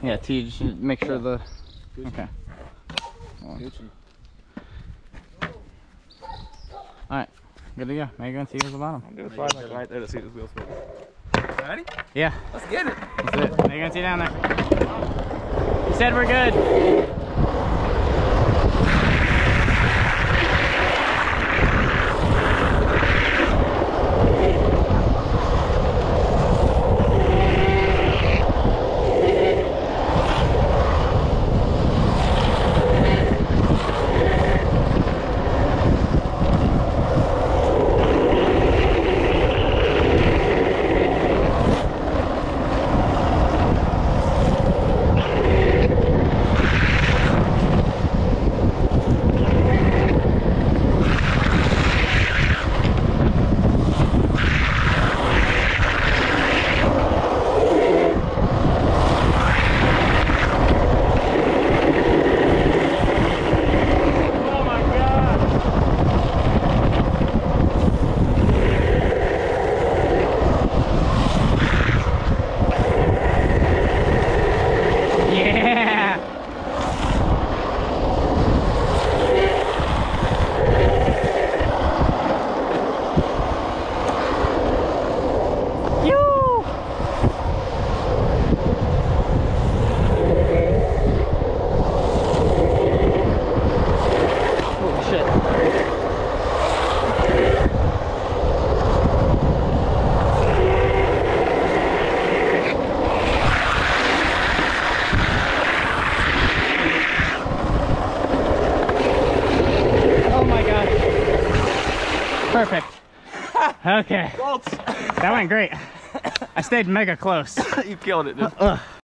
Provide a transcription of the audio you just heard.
Yeah, T, just make sure the... Okay. Alright, good to go. Now you're going to see who's the bottom. I'm going to slide like right there to see this wheel spin. Ready? Yeah. Let's get it. That's it. Now you're going to see down there. You said we're good. Perfect. Okay. That went great. I stayed mega close. You killed it, dude.